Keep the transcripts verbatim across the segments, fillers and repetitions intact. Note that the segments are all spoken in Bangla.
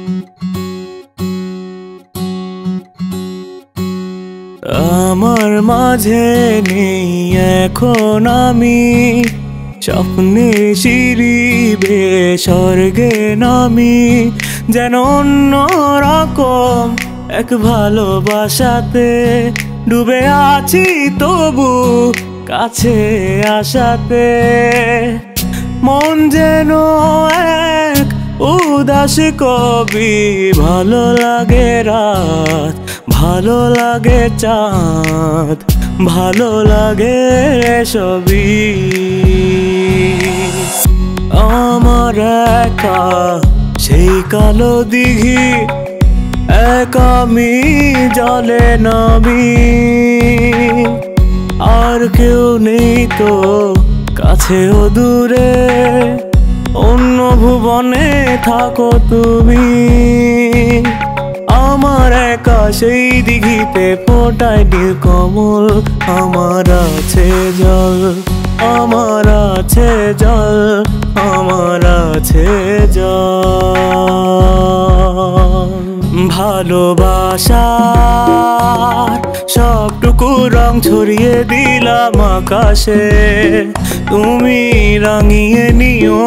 আমার মাঝে নেই এখন আমি স্বপ্নে সিঁড়ি বেয়ে স্বর্গে নামি, যেন অন্য রকম এক ভালোবাসাতে ডুবে আছি তবু কাছে আসাতে। মন যেন এক উদাস কবি, ভালো লাগে রাত, ভালো লাগে চাঁদ, ভালো লাগে সবই। আমার একা সেই কালো দিঘি, এক আমি জলে নামি, আর কেউ নেই তো কাছেও দূরে, অন্য ভুবনে থাকো তুমি। আমার একা সেই দিঘিতে ফোটায় নীলকমল, আমার আছে জল, আমার আছে জল, আমার আছে জল। ভালোবাসার সবটুকু রং ছড়িয়ে দিলাম আকাশে, তুমি রাঙিয়ে নিও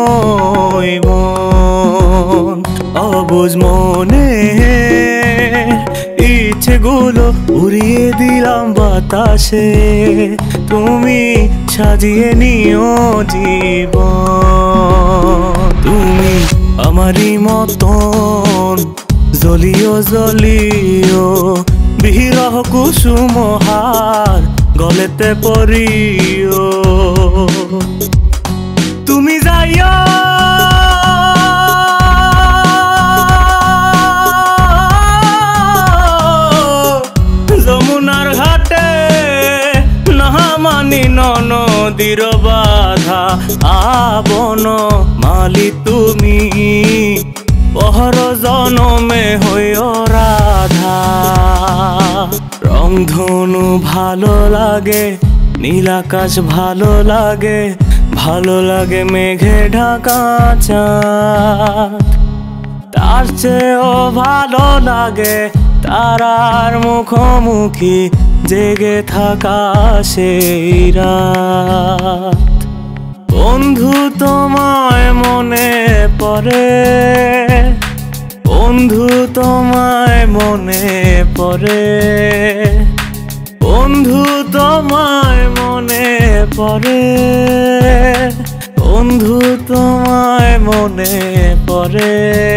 মন। অবুঝ মনে ইচ্ছেগুলো উড়িয়ে দিলাম বাতাসে, তুমি সাজিয়ে নিও জীবন। তুমি আমারই মতন জলিও জলিও, বিরহ কুসুমহার গলেতে পড়িও। তুমি যাইও যমুনার ঘাটে, না মানি নদীর বাধা আবন মালি তুমি, পহর জনমে হইও রাধা। রংধনু ভালো লাগে, নীল আকাশ ভালো লাগে, ভালো লাগে মেঘে ঢাকা চাঁদ, তার চেয়েও ভালো লাগে তারার মুখোমুখি জেগে থাকা সেই রাত। বন্ধু তোমায় মনে পড়ে, বন্ধু তোমায় মনে পড়ে, বন্ধু তোমায় মনে পড়ে, বন্ধু তোমায় মনে পড়ে।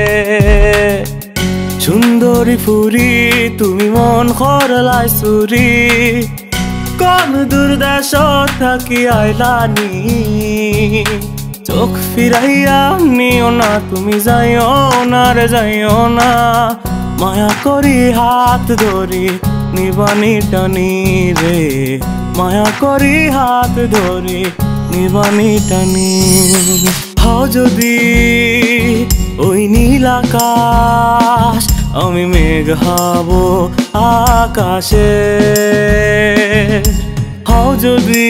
সুন্দরী ফুরি তুমি মন করলাই সুরি, কোন দুর্দশ থাকি আইলানি, চোখ ফিরাইয়া নিও না তুমি, যাইও না রে যাইও না, মায়া করি হাত ধরি নিবানি টানি রে, মায়া করি হাত ধরি নিবানি টানি। হও যদি ওই নীল আকাশ, আমি মেঘ হব আকাশে। হও যদি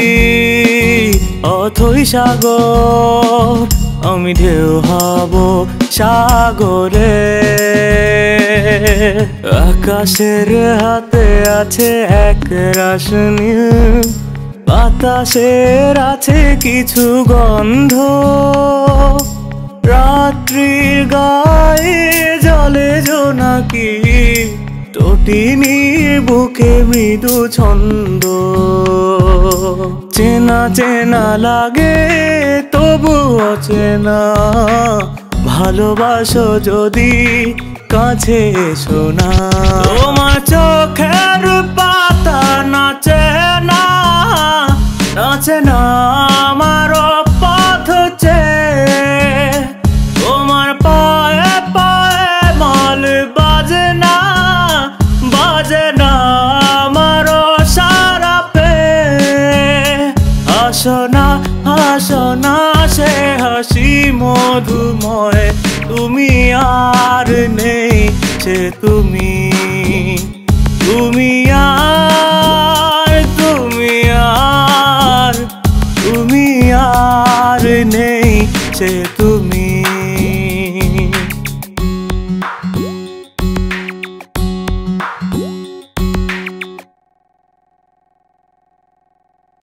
অথই সাগর, আমি ঢেউ হব সাগরে। আকাশের হাতে আছে এক রাশনি, বাতাসের আছে কিছু গন্ধ, রাত্রির গায়ে জলে জোনাকি, তটিনীর বুকে মৃদু ছন্দ। চেনা চেনা লাগে তবু অচেনা, ভালোবাসো যদি কাছে এসো না। তোমার চোখের পাতা নাচে না, নাচে না আমার পথ চেয়ে, তোমার পায়ে পায়ে মাল বাজে না, বাজে না আমার সারা পে। আসো না আসো না সে হাসি মধুময়, তুমি আর নেই সে তুমি